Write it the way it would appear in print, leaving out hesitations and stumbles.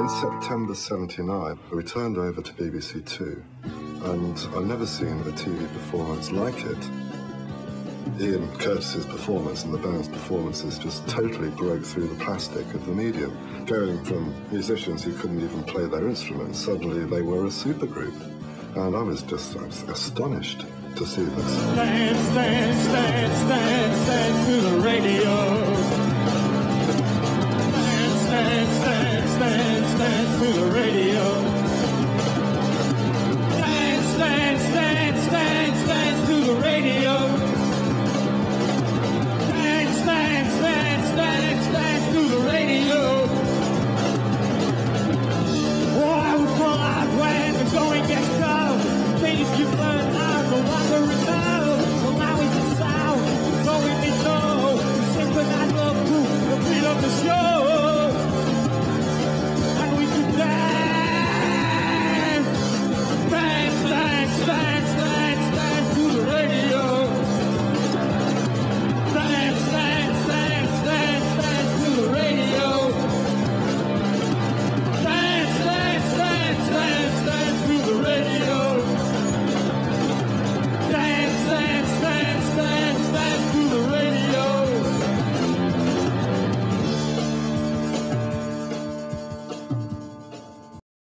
In September '79, we turned over to BBC Two, and I've never seen a TV performance like it. Ian Curtis's performance and the band's performances just totally broke through the plastic of the medium. Going from musicians who couldn't even play their instruments, suddenly they were a supergroup. And I was just astonished to see this. Stand, stand, stand, stand, stand.